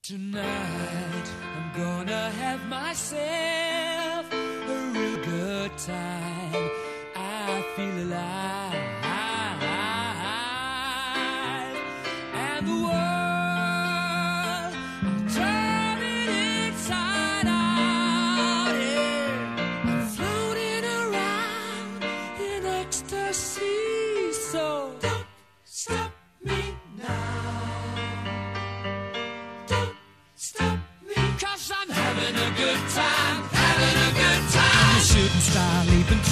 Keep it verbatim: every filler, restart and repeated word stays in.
Tonight I'm gonna have myself a real good time. I feel alive, and the world I'm turning inside out. Yeah. I'm floating around in ecstasy. So don't stop me now. Having a good time, having a good time. I'm a shooting star leaping